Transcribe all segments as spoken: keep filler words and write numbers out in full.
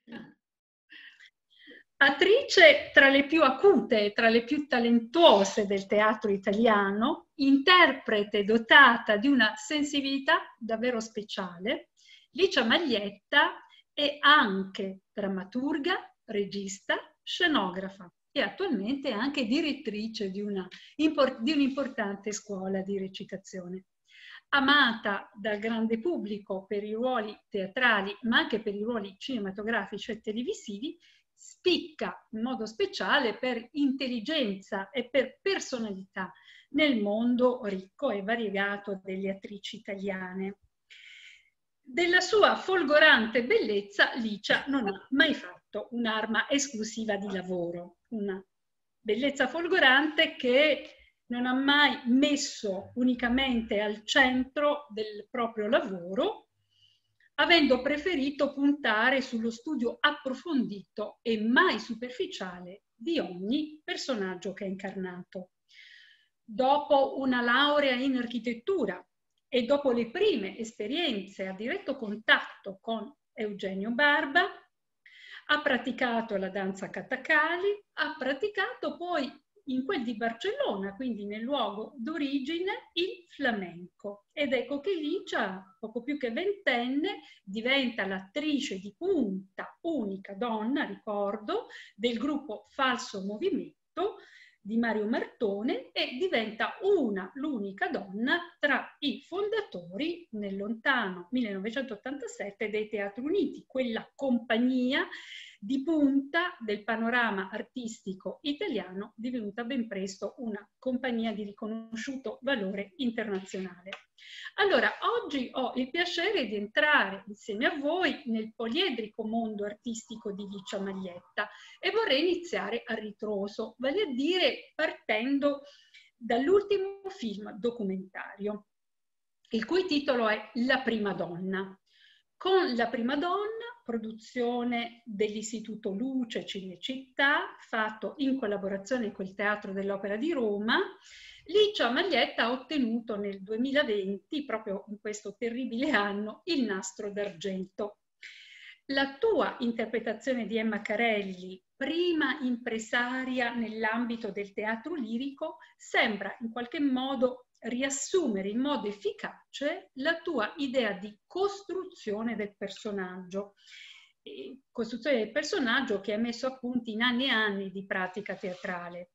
Attrice tra le più acute, tra le più talentuose del teatro italiano, interprete dotata di una sensibilità davvero speciale, Licia Maglietta è anche drammaturga, regista, scenografa e attualmente è anche direttrice di una di un'importante scuola di recitazione. Amata dal grande pubblico per i ruoli teatrali, ma anche per i ruoli cinematografici e televisivi, spicca in modo speciale per intelligenza e per personalità nel mondo ricco e variegato delle attrici italiane. Della sua folgorante bellezza Licia non ha mai fatto un'arma esclusiva di lavoro, una bellezza folgorante che non ha mai messo unicamente al centro del proprio lavoro, avendo preferito puntare sullo studio approfondito e mai superficiale di ogni personaggio che ha incarnato. Dopo una laurea in architettura e dopo le prime esperienze a diretto contatto con Eugenio Barba, ha praticato la danza Kathakali, ha praticato poi in quel di Barcellona, quindi nel luogo d'origine, il flamenco. Ed ecco che Licia, poco più che ventenne, diventa l'attrice di punta, unica donna, ricordo, del gruppo Falso Movimento di Mario Martone e diventa una, l'unica donna tra i fondatori nel lontano millenovecentottantasette dei Teatri Uniti, quella compagnia di punta del panorama artistico italiano, divenuta ben presto una compagnia di riconosciuto valore internazionale. Allora, oggi ho il piacere di entrare insieme a voi nel poliedrico mondo artistico di Licia Maglietta e vorrei iniziare a ritroso, vale a dire partendo dall'ultimo film documentario, il cui titolo è La prima donna. Con La prima donna, produzione dell'Istituto Luce Cinecittà, fatto in collaborazione col Teatro dell'Opera di Roma, Licia Maglietta ha ottenuto nel duemilaventi, proprio in questo terribile anno, il Nastro d'Argento. La tua interpretazione di Emma Carelli, prima impresaria nell'ambito del teatro lirico, sembra in qualche modo riassumere in modo efficace la tua idea di costruzione del personaggio. E costruzione del personaggio che ha messo a punto in anni e anni di pratica teatrale.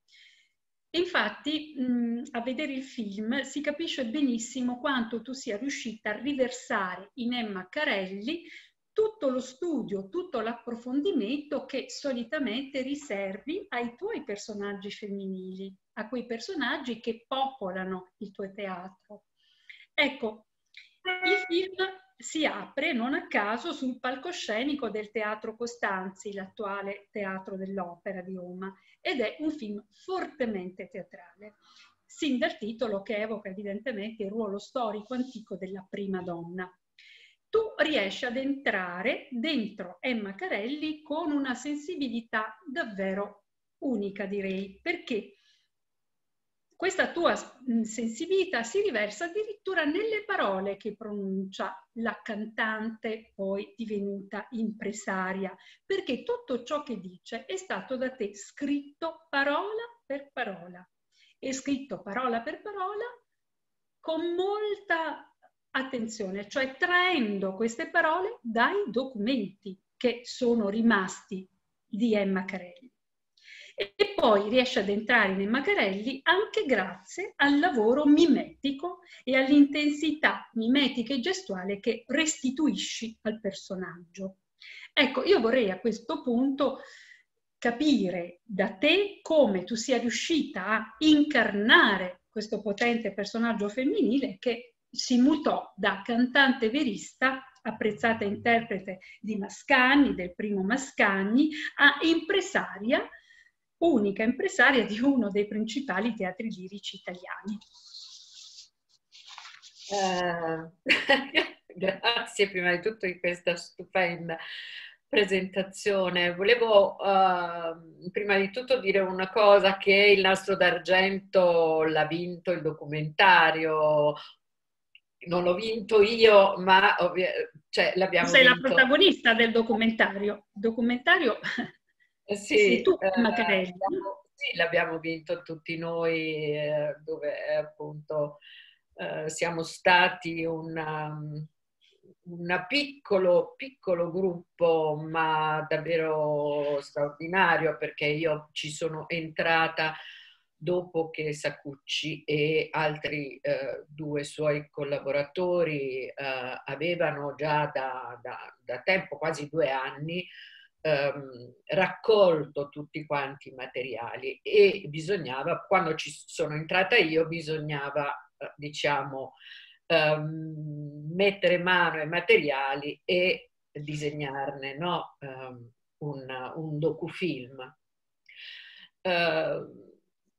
Infatti, mh, a vedere il film si capisce benissimo quanto tu sia riuscita a riversare in Emma Carelli tutto lo studio, tutto l'approfondimento che solitamente riservi ai tuoi personaggi femminili, a quei personaggi che popolano il tuo teatro. Ecco, il film si apre non a caso sul palcoscenico del Teatro Costanzi, l'attuale Teatro dell'Opera di Roma, ed è un film fortemente teatrale, sin dal titolo che evoca evidentemente il ruolo storico antico della prima donna. Tu riesci ad entrare dentro Emma Carelli con una sensibilità davvero unica, direi, perché questa tua sensibilità si riversa addirittura nelle parole che pronuncia la cantante poi divenuta impresaria, perché tutto ciò che dice è stato da te scritto parola per parola, è scritto parola per parola con molta attenzione, cioè traendo queste parole dai documenti che sono rimasti di Emma Carelli. E poi riesce ad entrare in Emma Carelli anche grazie al lavoro mimetico e all'intensità mimetica e gestuale che restituisci al personaggio. Ecco, io vorrei a questo punto capire da te come tu sia riuscita a incarnare questo potente personaggio femminile che si mutò da cantante verista, apprezzata interprete di Mascagni, del primo Mascagni, a impresaria, unica impresaria di uno dei principali teatri lirici italiani. Eh, grazie prima di tutto di questa stupenda presentazione. Volevo uh, prima di tutto dire una cosa, che il Nastro d'Argento l'ha vinto il documentario. Non l'ho vinto io, ma cioè l'abbiamo Sei la vinto. protagonista del documentario. Il documentario Sì, sei tu, eh, Maccarelli. l'abbiamo- sì, l'abbiamo vinto tutti noi, eh, dove eh, appunto eh, siamo stati una, una piccolo, piccolo gruppo, ma davvero straordinario, perché io ci sono entrata dopo che Saccucci e altri eh, due suoi collaboratori eh, avevano già da, da, da tempo, quasi due anni, ehm, raccolto tutti quanti i materiali, e bisognava, quando ci sono entrata io, bisognava, eh, diciamo, ehm, mettere mano ai materiali e disegnarne, no? um, un, un docufilm. Uh,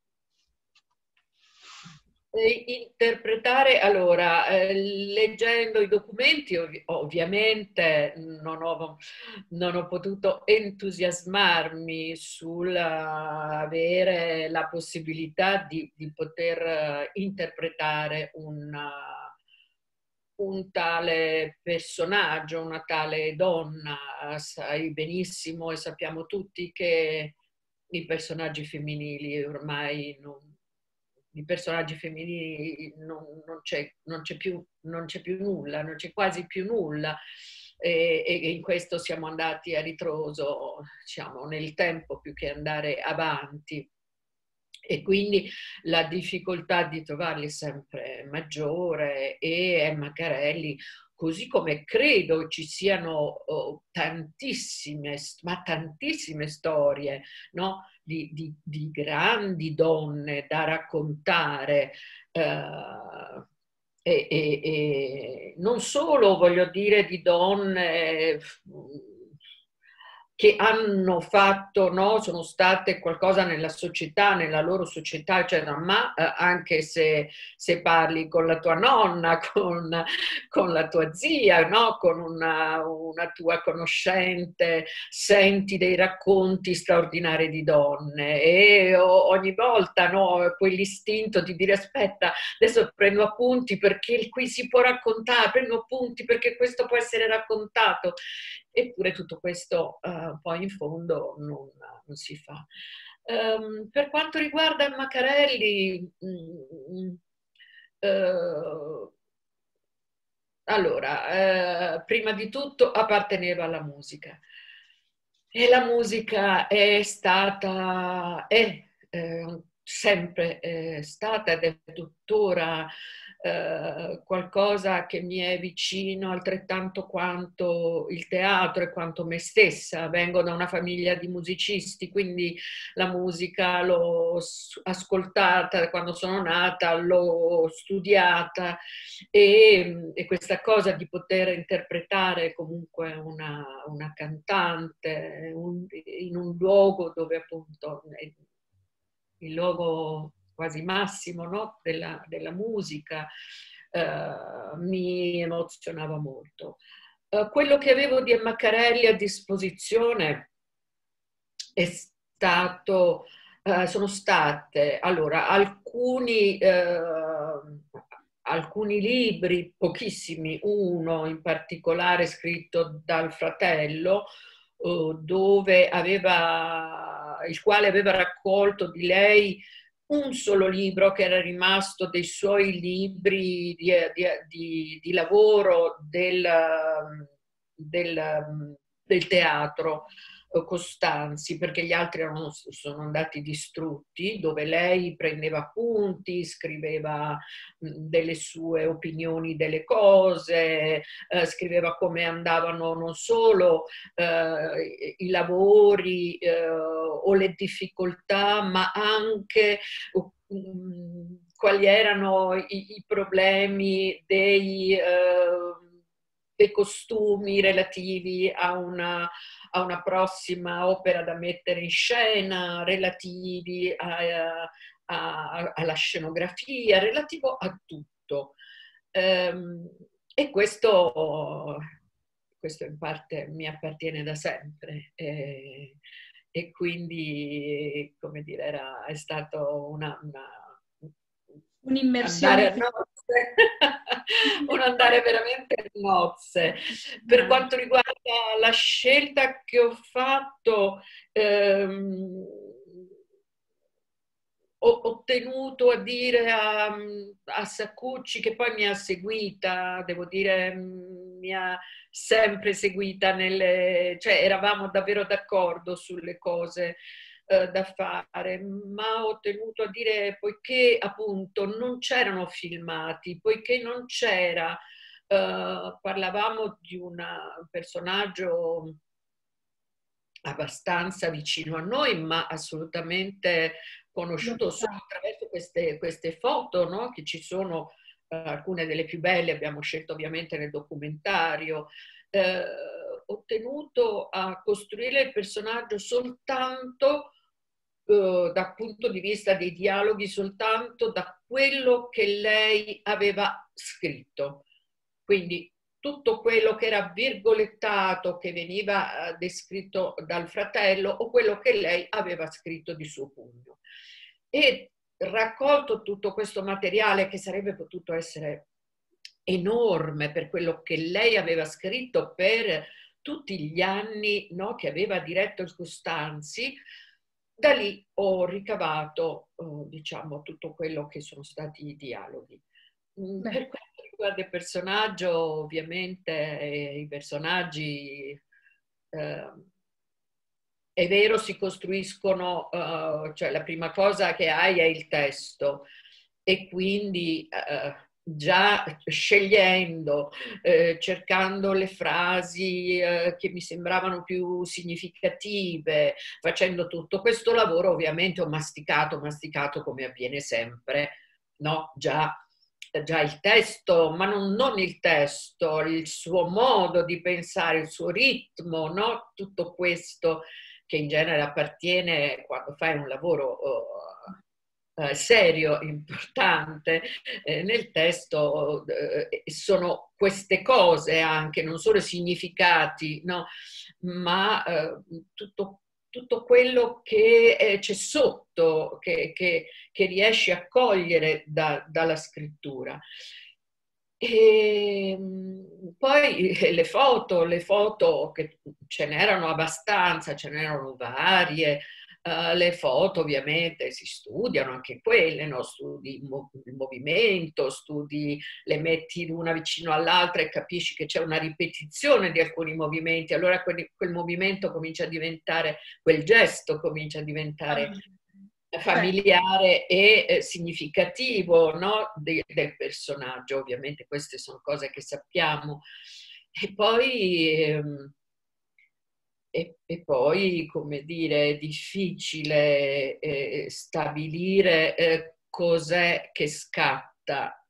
Interpretare, allora, eh, leggendo i documenti, ov ovviamente non ho, non ho potuto entusiasmarmi sul avere la possibilità di, di poter interpretare una, un tale personaggio, una tale donna. Sai benissimo e sappiamo tutti che i personaggi femminili ormai non di personaggi femminili non, non c'è più, più nulla, non c'è quasi più nulla, e, e in questo siamo andati a ritroso, diciamo, nel tempo più che andare avanti, e quindi la difficoltà di trovarli è sempre maggiore, e Maccarelli, così come credo ci siano oh, tantissime, ma tantissime storie, no? Di, di, di grandi donne da raccontare, eh, e, e, e non solo, voglio dire, di donne che hanno fatto, no, sono state qualcosa nella società, nella loro società, eccetera, ma eh, anche se, se parli con la tua nonna, con, con la tua zia, no, con una, una tua conoscente, senti dei racconti straordinari di donne, e ogni volta, no, quell'istinto di dire aspetta, adesso prendo appunti perché qui si può raccontare, prendo appunti perché questo può essere raccontato. Eppure tutto questo uh, poi in fondo non, non si fa. Um, per quanto riguarda Maccarelli, mm, uh, allora, uh, prima di tutto apparteneva alla musica, e la musica è stata, è eh, sempre eh, stata ed è tuttora eh, qualcosa che mi è vicino altrettanto quanto il teatro e quanto me stessa. Vengo da una famiglia di musicisti, quindi la musica l'ho ascoltata quando sono nata, l'ho studiata, e, e questa cosa di poter interpretare comunque una, una cantante un, in un luogo dove appunto il luogo quasi massimo, no? della, della musica, eh, mi emozionava molto. Eh, quello che avevo di Maccarelli a disposizione è stato, eh, sono state, allora, alcuni, eh, alcuni libri, pochissimi, uno in particolare scritto dal fratello, eh, dove aveva, il quale aveva raccolto di lei un solo libro che era rimasto dei suoi libri di, di, di, di lavoro del, del, del teatro Costanzi, perché gli altri erano, sono andati distrutti, dove lei prendeva appunti, scriveva delle sue opinioni delle cose, eh, scriveva come andavano non solo eh, i lavori eh, o le difficoltà, ma anche um, quali erano i, i problemi dei, uh, dei costumi relativi a una, a una prossima opera da mettere in scena, relativi a, a, alla scenografia, relativo a tutto. Um, e questo, questo in parte mi appartiene da sempre. E, e quindi, come dire, era, è stato una, una, Un'immersione. Andare a nozze, un andare veramente a nozze. Per quanto riguarda la scelta che ho fatto, ehm, ho, ho tenuto a dire a, a Saccucci, che poi mi ha seguita, devo dire, mi ha sempre seguita nelle, cioè eravamo davvero d'accordo sulle cose eh, da fare, ma ho tenuto a dire, poiché appunto non c'erano filmati, poiché non c'era, eh, parlavamo di un personaggio abbastanza vicino a noi, ma assolutamente conosciuto solo attraverso queste, queste foto, no? Che ci sono, eh, alcune delle più belle, abbiamo scelto ovviamente nel documentario. Eh, ho tenuto a costruire il personaggio soltanto eh, dal punto di vista dei dialoghi, soltanto da quello che lei aveva scritto. Quindi tutto quello che era virgolettato, che veniva eh, descritto dal fratello, o quello che lei aveva scritto di suo pugno. E raccolto tutto questo materiale, che sarebbe potuto essere enorme per quello che lei aveva scritto per tutti gli anni, no, che aveva diretto il Costanzi, da lì ho ricavato, eh, diciamo, tutto quello che sono stati i dialoghi. Beh. Per quanto riguarda il personaggio, ovviamente eh, i personaggi, eh, è vero, si costruiscono, eh, cioè la prima cosa che hai è il testo, e quindi eh, già scegliendo, eh, cercando le frasi eh, che mi sembravano più significative, facendo tutto questo lavoro, ovviamente ho masticato, masticato come avviene sempre, no? Già già il testo, ma non, non il testo, il suo modo di pensare, il suo ritmo, no? Tutto questo che in genere appartiene quando fai un lavoro uh, serio, importante, eh, nel testo eh, sono queste cose anche, non solo i significati, no? Ma eh, tutto tutto quello che eh, c'è sotto, che, che, che riesci a cogliere da, dalla scrittura. E poi le foto, le foto che ce n'erano abbastanza, ce n'erano varie. Uh, le foto ovviamente si studiano anche quelle, no? Studi il movimento, studi, le metti una vicino all'altra e capisci che c'è una ripetizione di alcuni movimenti, allora quel, quel movimento comincia a diventare, quel gesto comincia a diventare familiare e eh, significativo, no? De, del personaggio. Ovviamente queste sono cose che sappiamo. E poi... Ehm, E, e poi, come dire, è difficile eh, stabilire eh, cos'è che scatta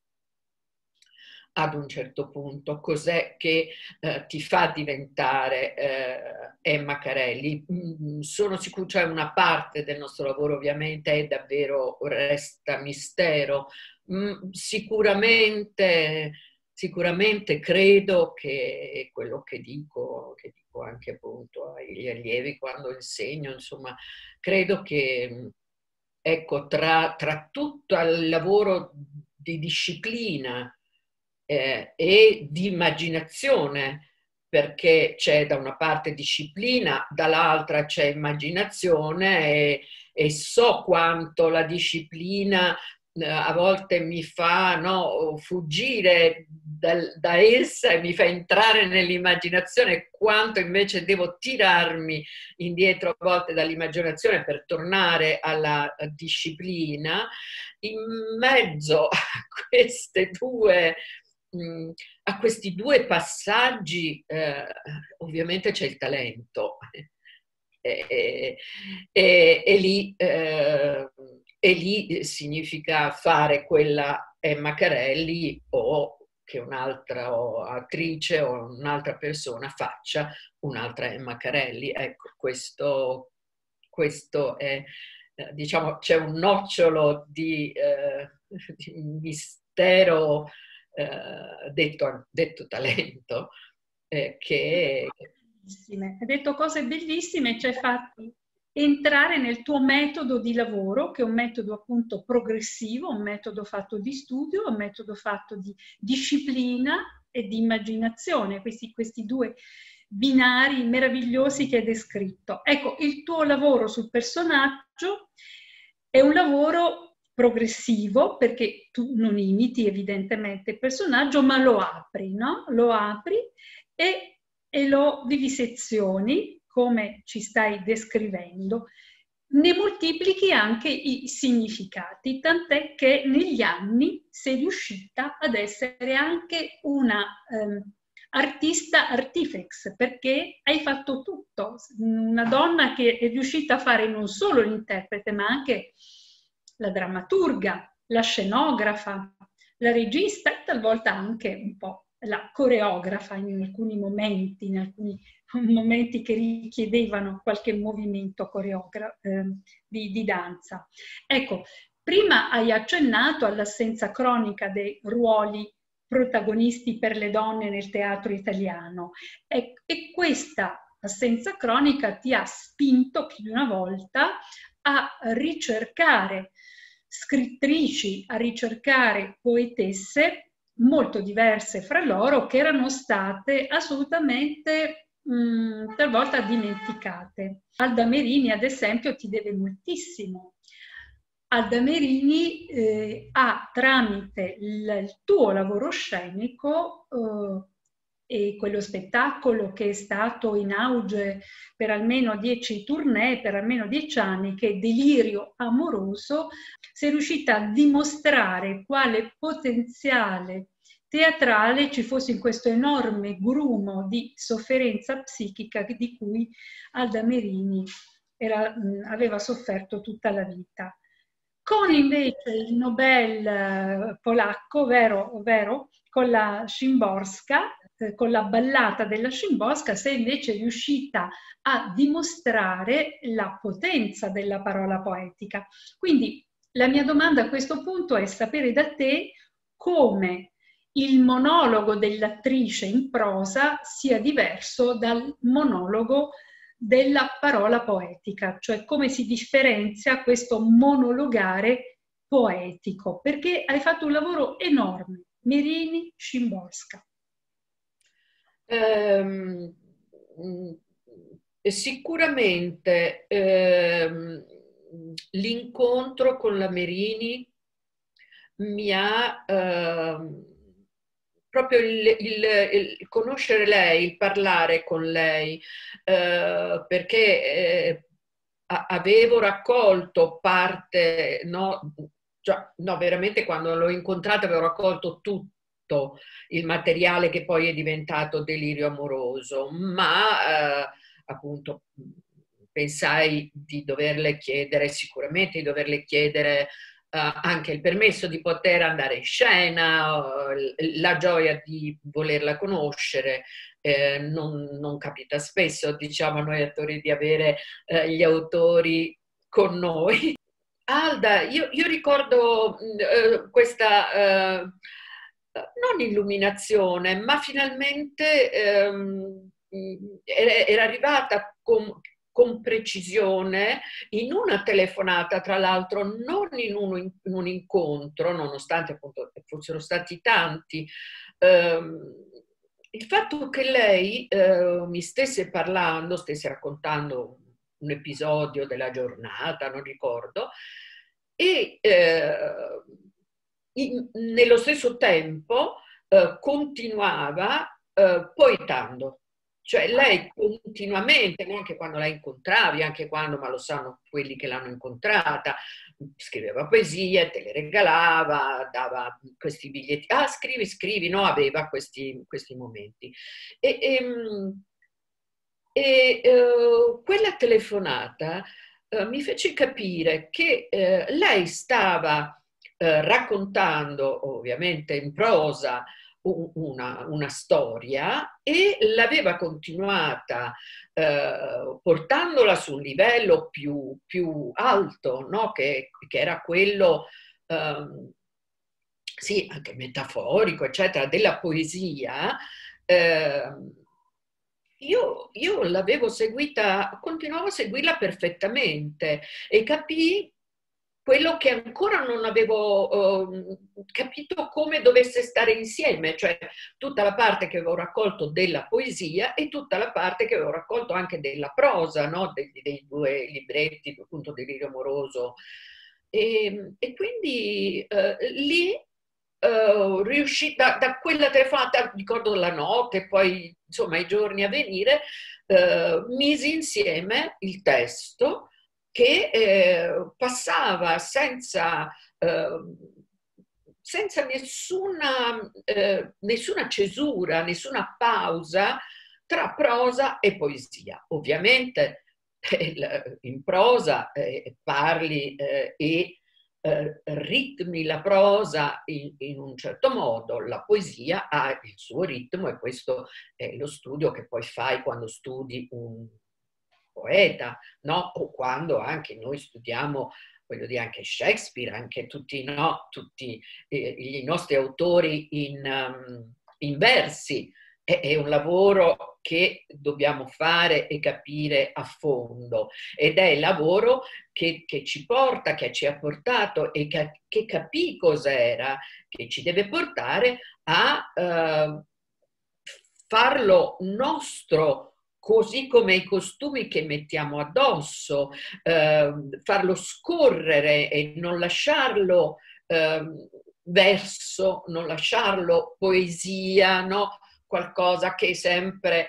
ad un certo punto, cos'è che eh, ti fa diventare eh, Emma Carelli. Mm, sono sicura, cioè una parte del nostro lavoro ovviamente è davvero, resta mistero. Mm, sicuramente... Sicuramente credo che quello che dico, che dico anche appunto agli allievi quando insegno, insomma, credo che, ecco, tra, tra tutto il lavoro di disciplina eh, e di immaginazione, perché c'è da una parte disciplina, dall'altra c'è immaginazione, e, e so quanto la disciplina a volte mi fa, no, fuggire dal, da essa e mi fa entrare nell'immaginazione, quanto invece devo tirarmi indietro a volte dall'immaginazione per tornare alla disciplina. In mezzo a queste due, mh, a questi due passaggi eh, ovviamente c'è il talento. E, e, e lì eh, E lì significa fare quella Emma Carelli, o che un'altra attrice o un'altra persona faccia un'altra Emma Carelli. Ecco, questo, questo è, diciamo, c'è un nocciolo di, eh, di mistero eh, detto, detto talento, eh, che... Hai detto cose bellissime, ci hai fatto entrare nel tuo metodo di lavoro, che è un metodo appunto progressivo, un metodo fatto di studio, un metodo fatto di disciplina e di immaginazione, questi, questi due binari meravigliosi che hai descritto. Ecco, il tuo lavoro sul personaggio è un lavoro progressivo, perché tu non imiti evidentemente il personaggio, ma lo apri, no? Lo apri e, e lo vivisezioni, come ci stai descrivendo. Ne moltiplichi anche i significati, tant'è che negli anni sei riuscita ad essere anche una ehm, artista artifex, perché hai fatto tutto. Una donna che è riuscita a fare non solo l'interprete, ma anche la drammaturga, la scenografa, la regista e talvolta anche un po' la coreografa in alcuni momenti, in alcuni momenti che richiedevano qualche movimento coreogra- eh, di, di danza. Ecco, prima hai accennato all'assenza cronica dei ruoli protagonisti per le donne nel teatro italiano e, e questa assenza cronica ti ha spinto più di una volta a ricercare scrittrici, a ricercare poetesse molto diverse fra loro, che erano state assolutamente mh, talvolta dimenticate. Alda Merini, ad esempio, ti deve moltissimo. Alda Merini eh, ha, tramite il, il tuo lavoro scenico eh, e quello spettacolo che è stato in auge per almeno dieci tournée, per almeno dieci anni, che è Delirio amoroso, sei riuscita a dimostrare quale potenziale teatrale ci fosse in questo enorme grumo di sofferenza psichica di cui Alda Merini era, mh, aveva sofferto tutta la vita. Con invece il Nobel polacco, ovvero, ovvero con la Szymborska, eh, con la ballata della Szymborska, sei invece riuscita a dimostrare la potenza della parola poetica. Quindi la mia domanda a questo punto è sapere da te come il monologo dell'attrice in prosa sia diverso dal monologo della parola poetica, cioè come si differenzia questo monologare poetico, perché hai fatto un lavoro enorme, Merini, Szymborska. Um, sicuramente um, l'incontro con la Merini mi ha uh, proprio il, il, il conoscere lei, il parlare con lei, uh, perché eh, avevo raccolto parte, no, cioè, no, veramente quando l'ho incontrata avevo raccolto tutto il materiale che poi è diventato Delirio amoroso, ma eh, appunto pensai di doverle chiedere, sicuramente di doverle chiedere Uh, anche il permesso di poter andare in scena, uh, la gioia di volerla conoscere, eh, non, non capita spesso, diciamo, a noi attori di avere uh, gli autori con noi. Alda, io, io ricordo uh, questa, uh, non illuminazione, ma finalmente um, era, era arrivata con con precisione in una telefonata, tra l'altro non in un, in un incontro, nonostante appunto fossero stati tanti, ehm, il fatto che lei eh, mi stesse parlando, stesse raccontando un episodio della giornata, non ricordo, e eh, in, nello stesso tempo eh, continuava eh, poetando. Cioè lei continuamente, anche quando la incontravi, anche quando, ma lo sanno quelli che l'hanno incontrata, scriveva poesie, te le regalava, dava questi biglietti, ah scrivi, scrivi, no, aveva questi, questi momenti. E, e, e uh, quella telefonata uh, mi fece capire che uh, lei stava uh, raccontando, ovviamente in prosa, Una, una storia e l'aveva continuata eh, portandola su un livello più, più alto, no? che, che era quello, eh, sì, anche metaforico, eccetera, della poesia, eh, io, io l'avevo seguita, continuavo a seguirla perfettamente e capii quello che ancora non avevo eh, capito come dovesse stare insieme, cioè tutta la parte che avevo raccolto della poesia e tutta la parte che avevo raccolto anche della prosa, no? dei, dei due libretti, appunto Delirio amoroso. E, e quindi eh, lì eh, riuscì, da, da quella telefonata, ricordo la notte, poi insomma i giorni a venire, eh, misi insieme il testo che eh, passava senza, eh, senza nessuna, eh, nessuna cesura, nessuna pausa tra prosa e poesia. Ovviamente eh, in prosa eh, parli eh, e eh, ritmi la prosa in, in un certo modo, la poesia ha il suo ritmo e questo è lo studio che poi fai quando studi un poeta, no? O quando anche noi studiamo, voglio dire, anche Shakespeare, anche tutti, no? Tutti eh, i nostri autori in, um, in versi. È, è un lavoro che dobbiamo fare e capire a fondo ed è il lavoro che, che ci porta, che ci ha portato e che, che capì cos'era, che ci deve portare a uh, farlo nostro, così come i costumi che mettiamo addosso, eh, farlo scorrere e non lasciarlo eh, verso, non lasciarlo poesia, no? Qualcosa che sempre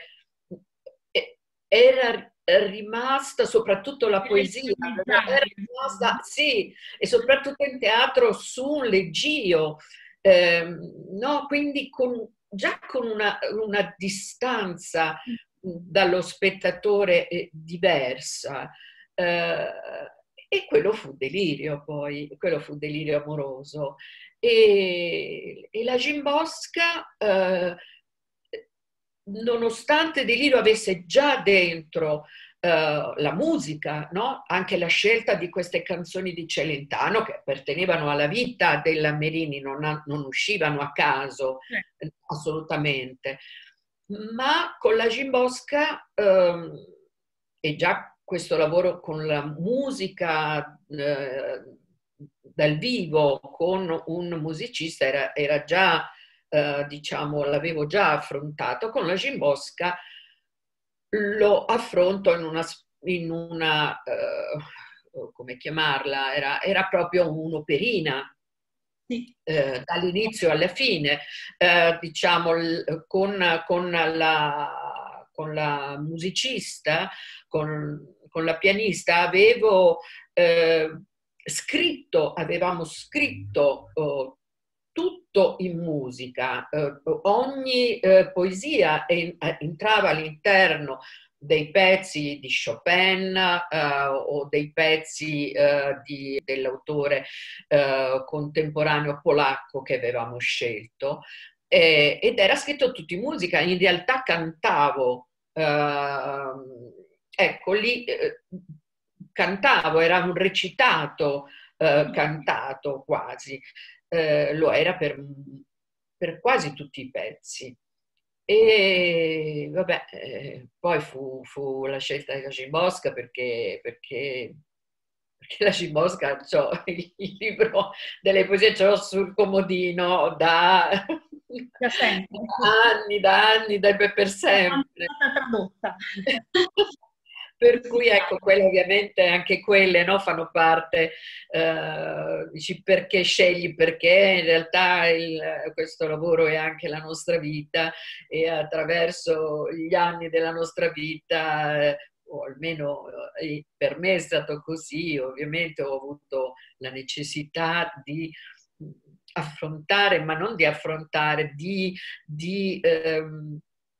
era rimasta, soprattutto la poesia, era rimasta, sì, e soprattutto in teatro su un leggio, eh, no? Quindi con, già con una, una distanza dallo spettatore diversa. Eh, e quello fu delirio poi, quello fu delirio amoroso. E, e la Gimbosca, eh, nonostante Delirio avesse già dentro eh, la musica, no? Anche la scelta di queste canzoni di Celentano che appartenevano alla vita della Merini, non, ha, non uscivano a caso, eh. assolutamente. Ma con la Gimbosca ehm, e già questo lavoro con la musica eh, dal vivo con un musicista era, era già, eh, diciamo, l'avevo già affrontato. Con la Gimbosca lo affronto in una, in una eh, come chiamarla, era, era proprio un'operina. Sì. Eh, dall'inizio alla fine, eh, diciamo, con, con, la, con la musicista, con, con la pianista, avevo eh, scritto, avevamo scritto oh, tutto in musica, eh, ogni eh, poesia en, entrava all'interno dei pezzi di Chopin eh, o dei pezzi eh, di, dell'autore eh, contemporaneo polacco che avevamo scelto eh, ed era scritto tutto in musica, in realtà cantavo, eh, ecco lì eh, cantavo, era un recitato eh, cantato quasi, eh, lo era per, per quasi tutti i pezzi. E vabbè, eh, poi fu, fu la scelta della Gimbosca perché, perché, perché la Gimbosca, c'ho il, il libro delle poesie, ce l'ho sul comodino da, da, sempre. da anni, da anni, da, per sempre. Tradotta. Per cui ecco, quelle ovviamente anche quelle no, fanno parte, eh, dici perché scegli, perché in realtà il, questo lavoro è anche la nostra vita e attraverso gli anni della nostra vita, eh, o almeno eh, per me è stato così, ovviamente ho avuto la necessità di affrontare, ma non di affrontare, di... di ehm,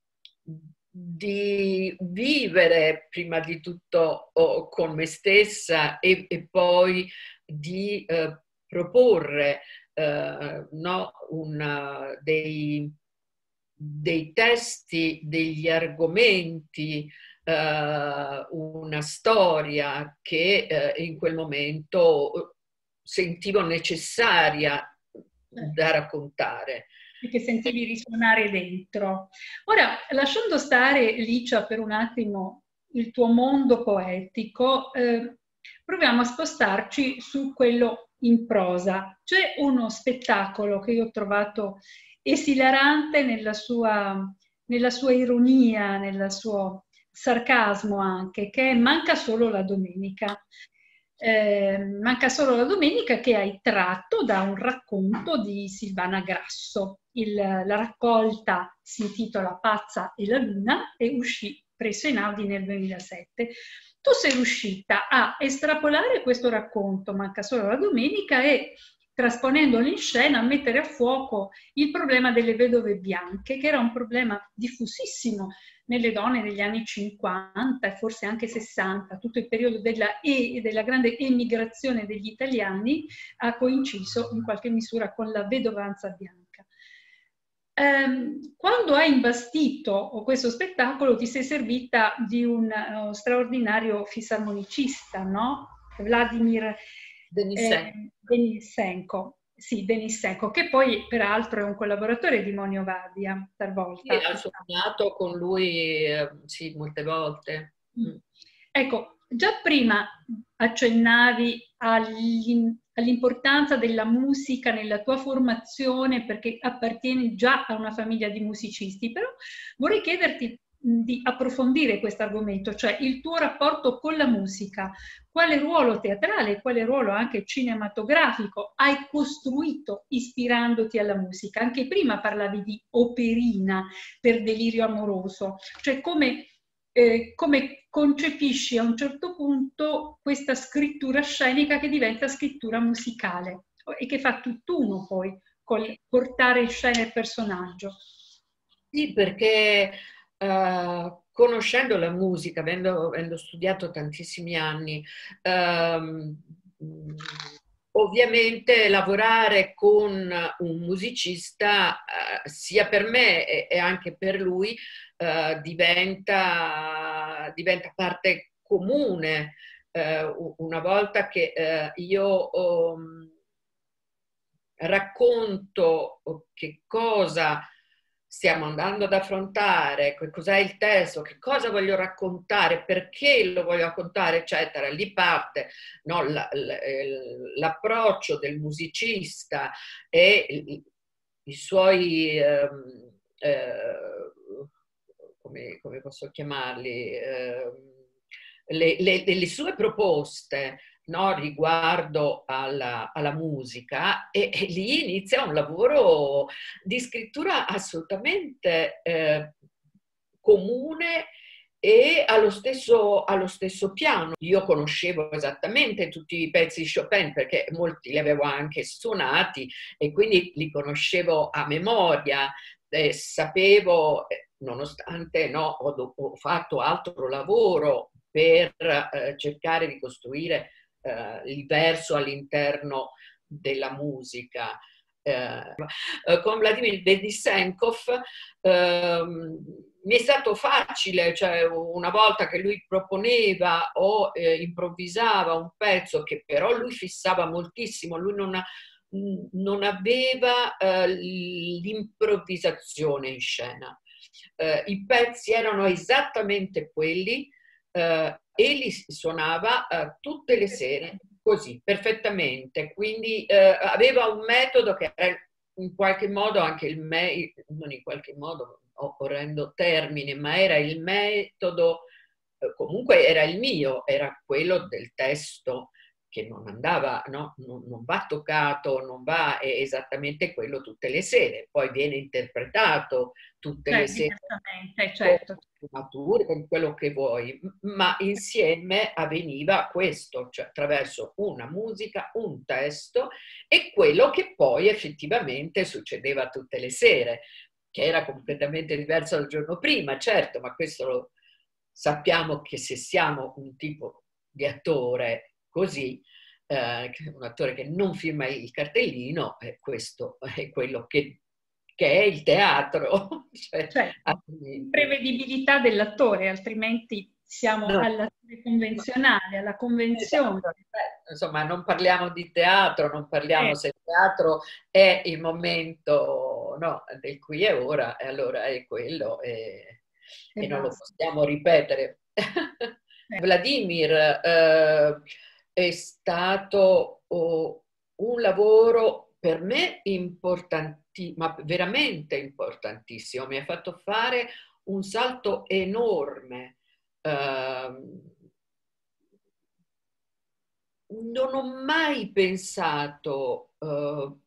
di vivere prima di tutto oh, con me stessa e, e poi di eh, proporre eh, no, una, dei, dei testi, degli argomenti, eh, una storia che eh, in quel momento sentivo necessaria da raccontare. che sentivi risuonare dentro. Ora, lasciando stare, Licia, per un attimo il tuo mondo poetico, eh, proviamo a spostarci su quello in prosa. C'è uno spettacolo che io ho trovato esilarante nella sua, nella sua ironia, nel suo sarcasmo anche, che è Manca solo la domenica. Eh, Manca solo la domenica, che hai tratto da un racconto di Silvana Grasso. Il, la raccolta si intitola Pazza e la Luna e uscì presso Einaudi nel duemilasette. Tu sei riuscita a estrapolare questo racconto, Manca solo la domenica, e trasponendolo in scena a mettere a fuoco il problema delle vedove bianche, che era un problema diffusissimo nelle donne degli anni cinquanta e forse anche sessanta. Tutto il periodo della, e, della grande emigrazione degli italiani ha coinciso in qualche misura con la vedovanza bianca. Um, quando hai imbastito questo spettacolo ti sei servita di un uh, straordinario fisarmonicista, no? Vladimir Denissenko. Eh, Denissenko. Sì, Denissenko, che poi peraltro è un collaboratore di Monio Vadia, talvolta. Sì, ho suonato con lui, eh, sì, molte volte. Mm. Ecco, già prima accennavi all'importanza della musica nella tua formazione perché appartieni già a una famiglia di musicisti, però vorrei chiederti di approfondire questo argomento, cioè il tuo rapporto con la musica, quale ruolo teatrale, quale ruolo anche cinematografico hai costruito ispirandoti alla musica. Anche prima parlavi di operina per Delirio amoroso, cioè come, eh, come concepisci a un certo punto questa scrittura scenica che diventa scrittura musicale e che fa tutt'uno poi col portare in scena il personaggio. Sì, perché Uh, conoscendo la musica, avendo, avendo studiato tantissimi anni, um, ovviamente lavorare con un musicista, uh, sia per me e, e anche per lui, uh, diventa, diventa parte comune. Uh, una volta che io um, racconto che cosa stiamo andando ad affrontare, cos'è il testo, che cosa voglio raccontare, perché lo voglio raccontare, eccetera. Lì parte, no, l'approccio del musicista e i, i suoi, eh, eh, come, come posso chiamarli, eh, le, le, le sue proposte, no, riguardo alla, alla musica, e, e lì inizia un lavoro di scrittura assolutamente eh, comune e allo stesso, allo stesso piano. Io conoscevo esattamente tutti i pezzi di Chopin perché molti li avevo anche suonati e quindi li conoscevo a memoria, eh, sapevo, nonostante no, ho, ho fatto altro lavoro per eh, cercare di costruire Uh, il verso all'interno della musica. Uh, con Vladimir Denissenkov uh, mi è stato facile, cioè una volta che lui proponeva o eh, improvvisava un pezzo che però lui fissava moltissimo, lui non, ha, non aveva uh, l'improvvisazione in scena. I pezzi erano esattamente quelli e li suonava uh, tutte le sere così, perfettamente. Quindi uh, aveva un metodo che era in qualche modo anche il me non in qualche modo, orrendo termine, ma era il metodo, uh, comunque era il mio, era quello del testo che non andava, no? non, non va toccato, non va, è esattamente quello tutte le sere, poi viene interpretato tutte cioè, le sere, certo. Mature, con quello che vuoi, ma insieme avveniva questo, cioè attraverso una musica, un testo e quello che poi effettivamente succedeva tutte le sere, che era completamente diverso dal giorno prima, certo, ma questo lo sappiamo che se siamo un tipo di attore così, eh, un attore che non firma il cartellino, eh, questo è quello che che è il teatro. Cioè, certo, prevedibilità dell'attore, altrimenti siamo no. all'attore convenzionale, alla convenzione. Esatto. Insomma, non parliamo di teatro, non parliamo eh. se il teatro è il momento momento, no? Del qui e ora, e allora è quello e, E e non lo basta. possiamo ripetere. Eh, Vladimir, eh, è stato oh, un lavoro per me importantissimo, ma veramente importantissimo. Mi ha fatto fare un salto enorme. Uh, non ho mai pensato uh,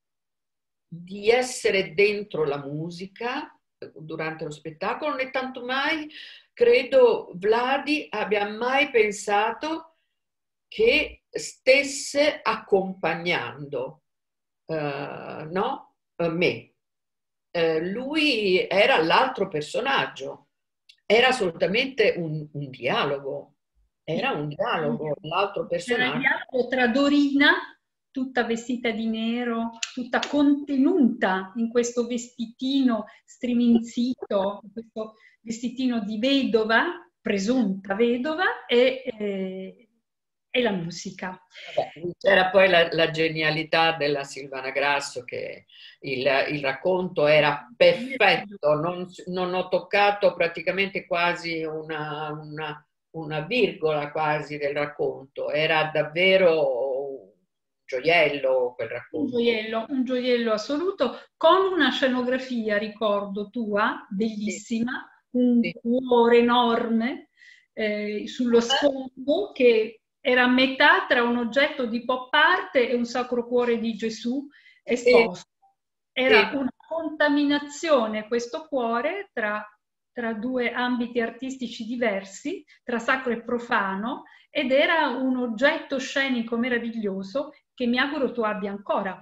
di essere dentro la musica durante lo spettacolo, né tanto mai credo Vladi abbia mai pensato che stesse accompagnando uh, no? Uh, me. Uh, lui era l'altro personaggio, era assolutamente un, un dialogo, era un dialogo, l'altro Era il personaggio. dialogo tra Dorina, tutta vestita di nero, tutta contenuta in questo vestitino striminzito, questo vestitino di vedova, presunta vedova, e, eh, e la musica. C'era poi la, la genialità della Silvana Grasso, che il, il racconto era perfetto, non, non ho toccato praticamente quasi una, una, una virgola quasi del racconto, era davvero un gioiello quel racconto. Un gioiello, un gioiello assoluto, con una scenografia, ricordo, tua, bellissima, un Sì. cuore enorme eh, sullo sfondo che era a metà tra un oggetto di pop art e un Sacro Cuore di Gesù esposto. Era Sì. una contaminazione, questo cuore, tra, tra due ambiti artistici diversi, tra sacro e profano, ed era un oggetto scenico meraviglioso che mi auguro tu abbia ancora.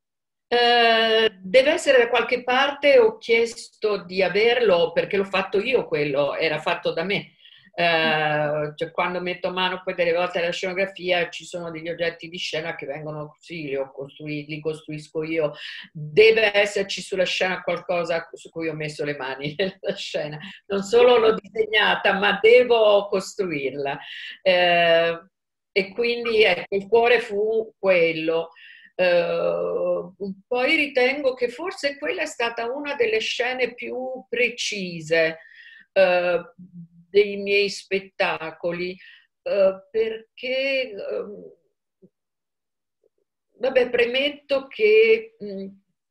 Eh, deve essere da qualche parte, ho chiesto di averlo perché l'ho fatto io, quello era fatto da me. Eh, cioè, quando metto a mano poi delle volte alla scenografia ci sono degli oggetti di scena che vengono così, li, ho costruiti, li costruisco io. Deve esserci sulla scena qualcosa su cui ho messo le mani nella scena. Non solo l'ho disegnata, ma devo costruirla. Eh, e quindi ecco, il cuore fu quello. Uh, poi ritengo che forse quella è stata una delle scene più precise uh, dei miei spettacoli, uh, perché, uh, vabbè, premetto che mh,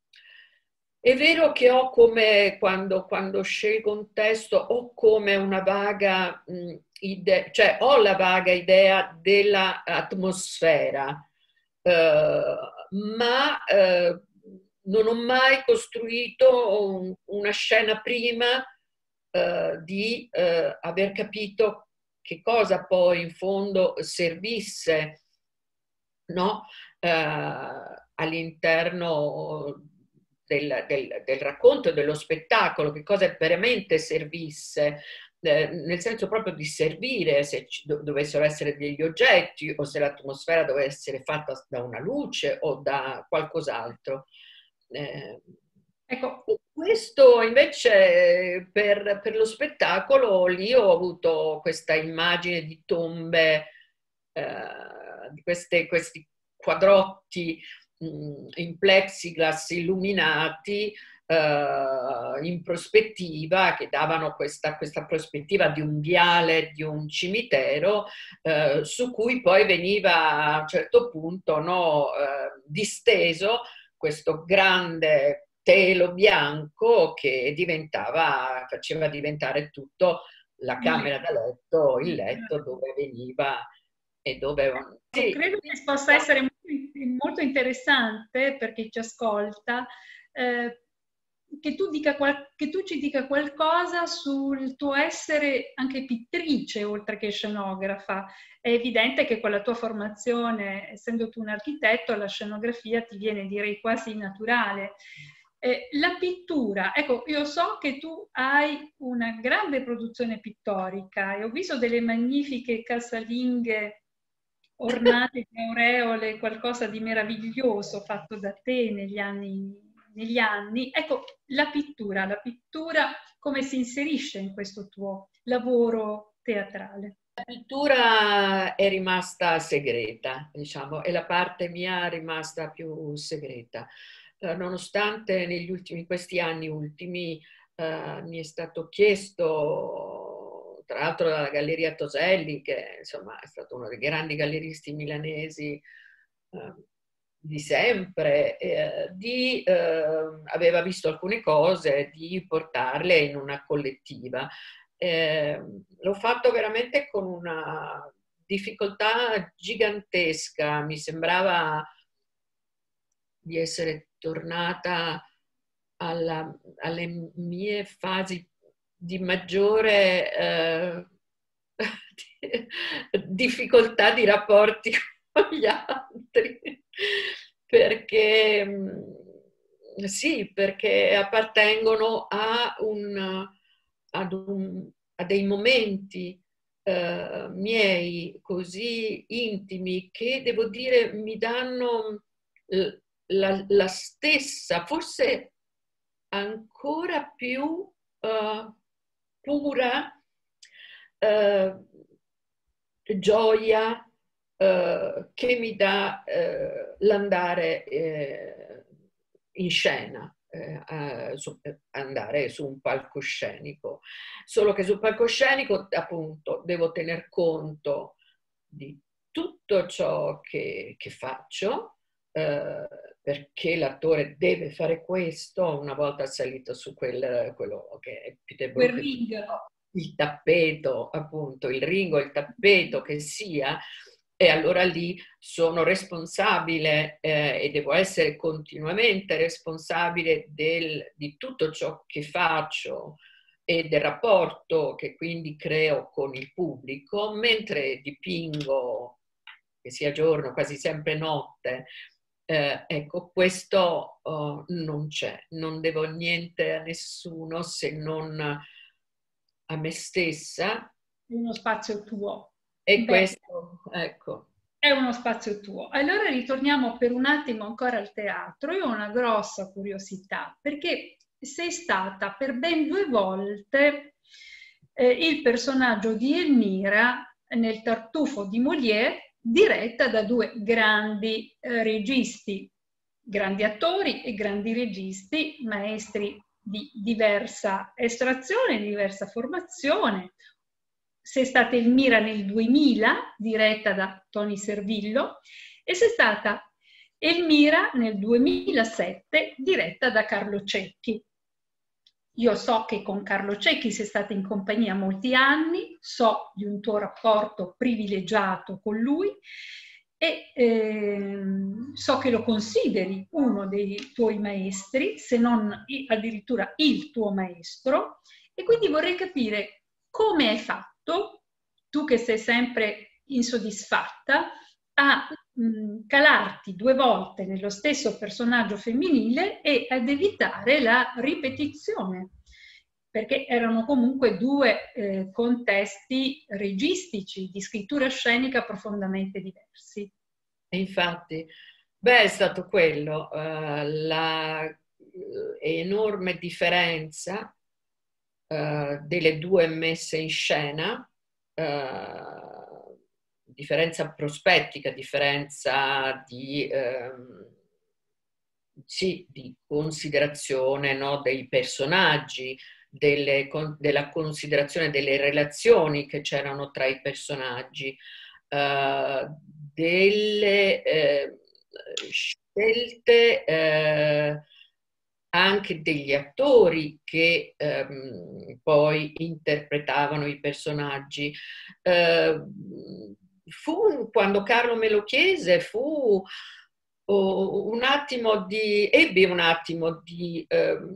è vero che ho come, quando, quando scelgo un testo, ho come una vaga mh, idea, cioè ho la vaga idea dell'atmosfera. Uh, ma uh, non ho mai costruito un, una scena prima uh, di uh, aver capito che cosa poi in fondo servisse, no? Uh, all'interno del, del, del racconto e dello spettacolo, che cosa veramente servisse. Nel senso proprio di servire, se ci dovessero essere degli oggetti o se l'atmosfera dovesse essere fatta da una luce o da qualcos'altro. Eh, ecco, questo invece per, per lo spettacolo lì ho avuto questa immagine di tombe, eh, di queste, questi quadrotti mh, in plexiglass illuminati, Uh, in prospettiva, che davano questa, questa prospettiva di un viale, di un cimitero, uh, su cui poi veniva a un certo punto, no, uh, disteso questo grande telo bianco che diventava, faceva diventare tutto la camera da letto, il letto dove veniva e dove... Sì. Credo che possa essere molto interessante per chi ci ascolta, eh, Che tu, dica che tu ci dica qualcosa sul tuo essere anche pittrice oltre che scenografa. È evidente che con la tua formazione, essendo tu un architetto, la scenografia ti viene, direi, quasi naturale. Eh, la pittura, ecco, io so che tu hai una grande produzione pittorica e ho visto delle magnifiche casalinghe ornate di aureole, qualcosa di meraviglioso fatto da te negli anni negli anni. Ecco, la pittura, la pittura come si inserisce in questo tuo lavoro teatrale? La pittura è rimasta segreta, diciamo, è la parte mia rimasta più segreta. eh, nonostante negli ultimi, in questi anni ultimi, eh, mi è stato chiesto, tra l'altro dalla Galleria Toselli, che insomma è stato uno dei grandi galleristi milanesi eh, di sempre, eh, di, eh, aveva visto alcune cose, di portarle in una collettiva. Eh, l'ho fatto veramente con una difficoltà gigantesca, mi sembrava di essere tornata alla, alle mie fasi di maggiore eh, difficoltà di rapporti con gli altri, perché sì, perché appartengono a, un, ad un, a dei momenti eh, miei così intimi che devo dire mi danno la, la stessa, forse ancora più uh, pura uh, gioia uh, che mi dà uh, l'andare uh, in scena, uh, su, andare su un palcoscenico. Solo che sul palcoscenico, appunto, devo tener conto di tutto ciò che, che faccio, Uh, perché l'attore deve fare questo una volta salito su quel, quello che è Peter Brook, il tappeto, appunto, il ring o il tappeto che sia, e allora lì sono responsabile eh, e devo essere continuamente responsabile del, di tutto ciò che faccio e del rapporto che quindi creo con il pubblico, mentre dipingo, che sia giorno, quasi sempre notte. Eh, ecco, questo oh, non c'è, non devo niente a nessuno se non a me stessa. Uno spazio tuo. E Beh, questo, ecco. È uno spazio tuo. Allora ritorniamo per un attimo ancora al teatro. Io ho una grossa curiosità, perché sei stata per ben due volte eh, il personaggio di Elmira nel Tartufo di Molière, diretta da due grandi eh, registi, grandi attori e grandi registi, maestri di diversa estrazione, di diversa formazione. Sei stata Elmira nel duemila, diretta da Tony Servillo, e sei stata Elmira nel duemilasette, diretta da Carlo Cecchi. Io so che con Carlo Cecchi sei stata in compagnia molti anni, so di un tuo rapporto privilegiato con lui e ehm, so che lo consideri uno dei tuoi maestri, se non addirittura il tuo maestro, e quindi vorrei capire come hai fatto, tu che sei sempre insoddisfatta, a mh, calarti due volte nello stesso personaggio femminile e ad evitare la ripetizione, perché erano comunque due eh, contesti registici, di scrittura scenica profondamente diversi. E infatti, beh, è stato quello, uh, la uh, enorme differenza uh, delle due messe in scena, uh, differenza prospettica, differenza di, ehm, sì, di considerazione, no, dei personaggi, delle, con, della considerazione delle relazioni che c'erano tra i personaggi, eh, delle eh, scelte eh, anche degli attori che ehm, poi interpretavano i personaggi. Eh, fu, quando Carlo me lo chiese, fu oh, un attimo di, ebbi un attimo di, ehm,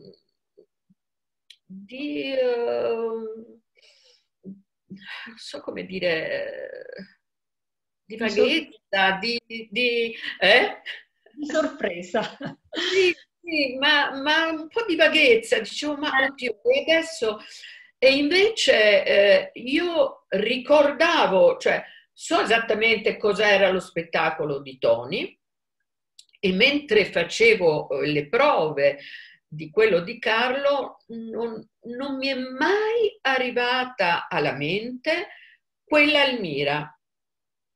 di ehm, non so come dire, di vaghezza, di, di, eh? di sorpresa. Sì, sì, ma, ma un po' di vaghezza, dicevo, ma oddio, e adesso... E invece eh, io ricordavo, cioè so esattamente cos'era lo spettacolo di Tony, e mentre facevo le prove di quello di Carlo non, non mi è mai arrivata alla mente quella Elmira.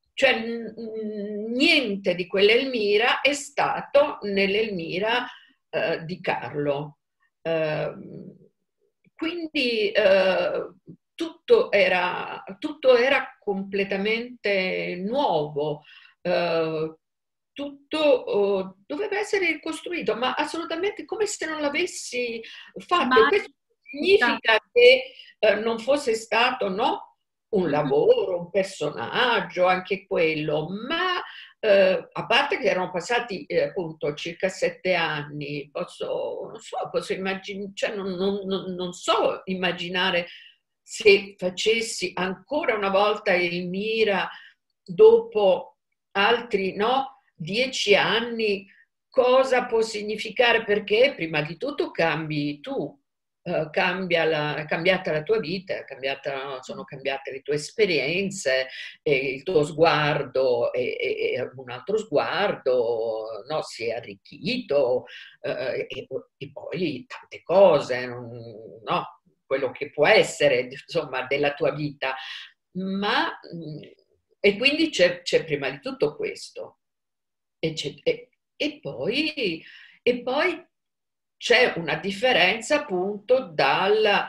Cioè niente di quell'Elmira è stato nell'Elmira uh, di Carlo. Uh, quindi uh, tutto, era, tutto era completamente nuovo, uh, tutto uh, doveva essere ricostruito, ma assolutamente come se non l'avessi fatto. Ma E questo significa che uh, non fosse stato, no, un lavoro, un personaggio, anche quello, ma eh, a parte che erano passati eh, appunto circa sette anni, posso, non so, posso immaginare, cioè non, non, non, non so immaginare se facessi ancora una volta Elmira dopo altri, no, dieci anni, cosa può significare, perché prima di tutto cambi tu. Uh, cambia la, è cambiata la tua vita, è cambiata, sono cambiate le tue esperienze, e il tuo sguardo è, è, è un altro sguardo, no? Si è arricchito uh, e, e poi tante cose, no? Quello che può essere, insomma, della tua vita. Ma, e quindi c'è prima di tutto questo. E, e, e poi... E poi c'è una differenza appunto dal,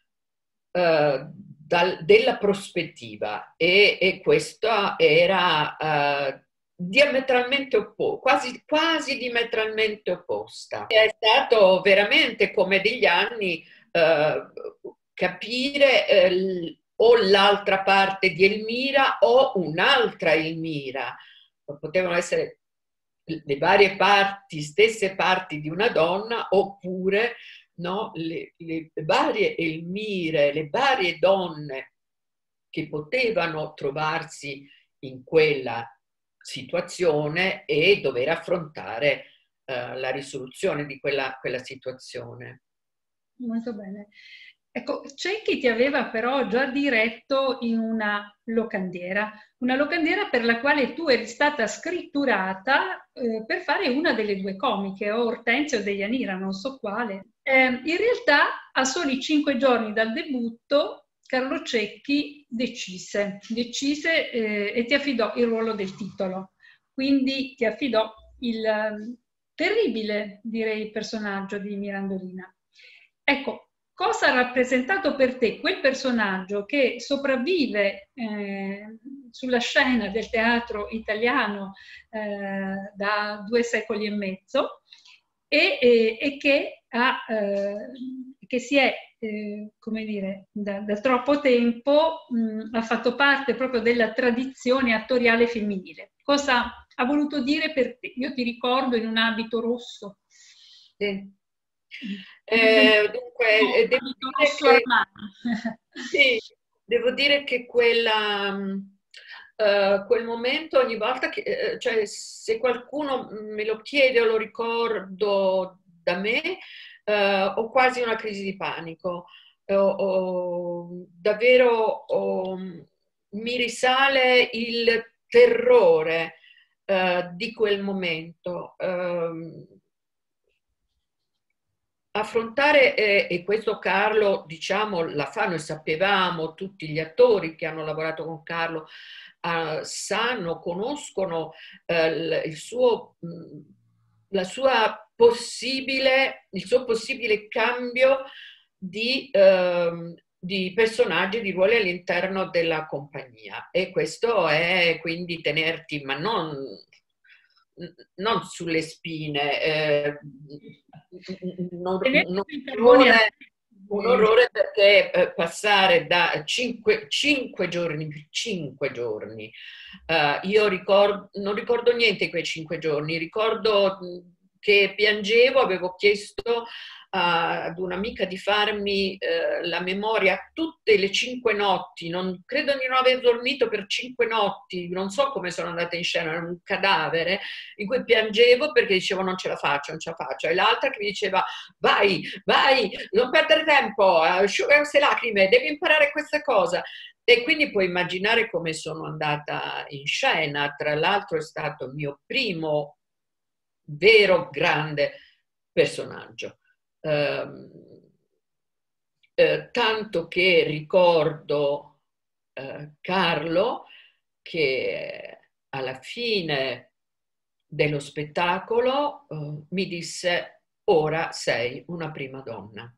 uh, dal, della prospettiva e, e questa era uh, diametralmente opposta, quasi, quasi diametralmente opposta. È stato veramente come degli anni uh, capire uh, o l'altra parte di Elmira o un'altra Elmira. Potevano essere le varie parti, stesse parti di una donna, oppure no, le, le varie Elmire, le varie donne che potevano trovarsi in quella situazione e dover affrontare uh, la risoluzione di quella, quella situazione. Molto bene. Ecco, c'è chi ti aveva però già diretto in una locandiera, una locandiera per la quale tu eri stata scritturata eh, per fare una delle due comiche, o Ortensio o Deianira, non so quale. Eh, in realtà, a soli cinque giorni dal debutto, Carlo Cecchi decise, decise eh, e ti affidò il ruolo del titolo. Quindi ti affidò il eh, terribile, direi, personaggio di Mirandolina. Ecco, cosa ha rappresentato per te quel personaggio che sopravvive eh, sulla scena del teatro italiano eh, da due secoli e mezzo e, e, e che, ha, eh, che si è, eh, come dire, da, da troppo tempo mh, ha fatto parte proprio della tradizione attoriale femminile. Cosa ha voluto dire per te? Io ti ricordo in un abito rosso. Sì. Eh, dunque, devo dire, che, sì, devo dire che quella, uh, quel momento ogni volta che, uh, cioè se qualcuno me lo chiede o lo ricordo da me, uh, ho quasi una crisi di panico. Uh, ho, davvero ho, mi risale il terrore uh, di quel momento. Uh, Affrontare, eh, e questo Carlo, diciamo, la fa, noi sapevamo, tutti gli attori che hanno lavorato con Carlo eh, sanno, conoscono eh, il suo, la sua possibile, il suo possibile cambio di, eh, di personaggi, di ruoli all'interno della compagnia. E questo è quindi tenerti, ma non... non sulle spine, eh, un, un, orrore, un orrore perché eh, passare da cinque, cinque giorni, cinque giorni, uh, io ricordo, non ricordo niente di quei cinque giorni, ricordo che piangevo, avevo chiesto ad un'amica di farmi eh, la memoria tutte le cinque notti, non, credo di non aver dormito per cinque notti, non so come sono andata in scena, era un cadavere in cui piangevo perché dicevo non ce la faccio, non ce la faccio, e l'altra che mi diceva vai, vai, non perdere tempo, asciuga queste lacrime, devi imparare questa cosa. E quindi puoi immaginare come sono andata in scena, tra l'altro è stato il mio primo vero grande personaggio. Uh, uh, tanto che ricordo uh, Carlo che alla fine dello spettacolo uh, mi disse ora sei una prima donna.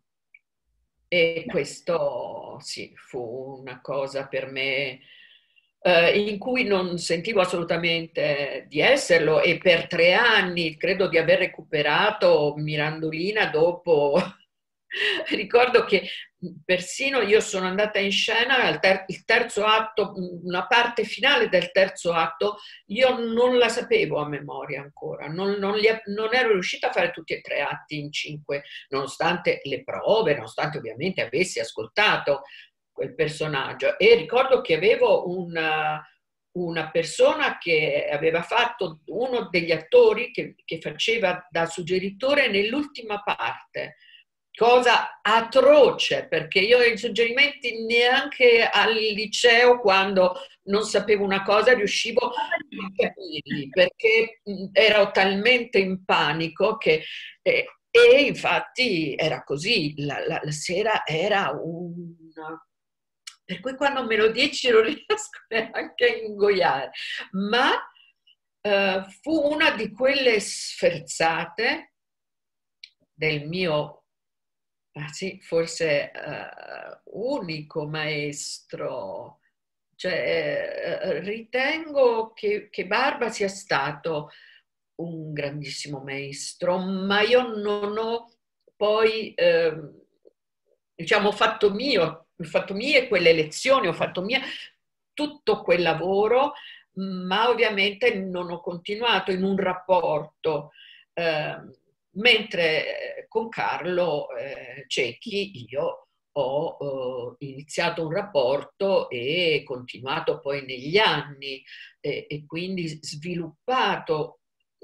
E questo sì, fu una cosa per me eh, in cui non sentivo assolutamente di esserlo, e per tre anni credo di aver recuperato Mirandolina dopo. Ricordo che persino io sono andata in scena, al ter- il terzo atto, una parte finale del terzo atto, io non la sapevo a memoria ancora, non, non, li, non ero riuscita a fare tutti e tre atti in cinque, nonostante le prove, nonostante ovviamente avessi ascoltato quel personaggio. E ricordo che avevo una, una persona che aveva fatto, uno degli attori che, che faceva da suggeritore nell'ultima parte. Cosa atroce, perché io i suggerimenti neanche al liceo, quando non sapevo una cosa, riuscivo a capirli, perché ero talmente in panico che... Eh, e infatti era così, la, la, la sera era una... Per cui quando me lo dici non riesco neanche a ingoiare, ma eh, fu una di quelle sferzate del mio... Ah, sì, forse uh, unico maestro. Cioè, eh, ritengo che, che Barba sia stato un grandissimo maestro, ma io non ho poi, eh, diciamo, fatto mio, ho fatto mie quelle lezioni, ho fatto mia tutto quel lavoro, ma ovviamente non ho continuato in un rapporto. Eh, mentre con Carlo eh, Cecchi io ho eh, iniziato un rapporto e continuato poi negli anni, eh, e quindi sviluppato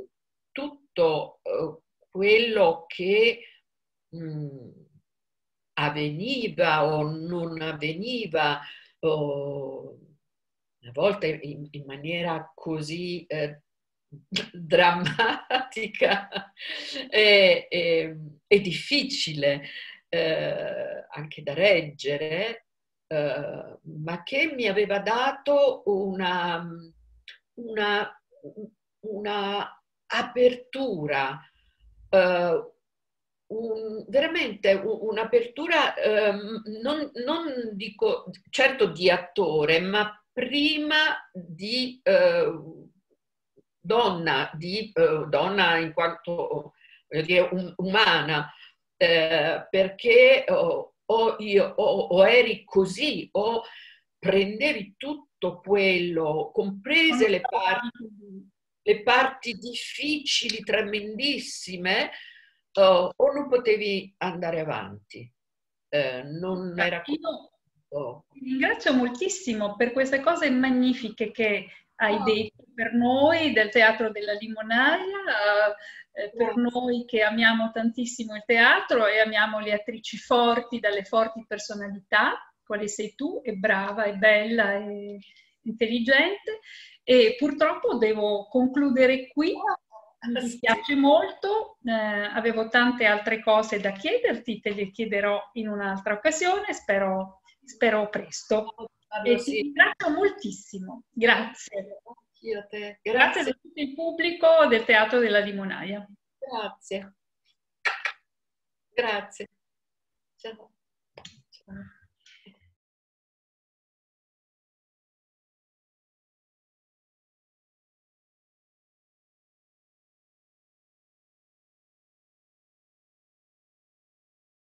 tutto eh, quello che mh, avveniva o non avveniva, o, a volte in, in maniera così eh, drammatica e, e, e difficile eh, anche da reggere, eh, ma che mi aveva dato una, una, una apertura, eh, un, veramente un'apertura, ehm, non, non dico certo di attore, ma prima di eh, donna, di eh, donna in quanto voglio dire, um, umana, eh, perché o, o io o, o eri così o prendevi tutto quello, comprese le parti, le parti difficili, tremendissime, uh, o non potevi andare avanti. Eh, non era così. Io ti ringrazio moltissimo per queste cose magnifiche che hai detto per noi del Teatro della Limonaia, eh, per noi che amiamo tantissimo il teatro e amiamo le attrici forti, dalle forti personalità, quale sei tu, è brava, è bella, è intelligente, e purtroppo devo concludere qui. Mi dispiace molto, eh, avevo tante altre cose da chiederti, te le chiederò in un'altra occasione, spero, spero presto. E ti ringrazio moltissimo, grazie. Grazie. Grazie a tutto il pubblico del Teatro della Limonaia. Grazie. Grazie. Ciao. Ciao.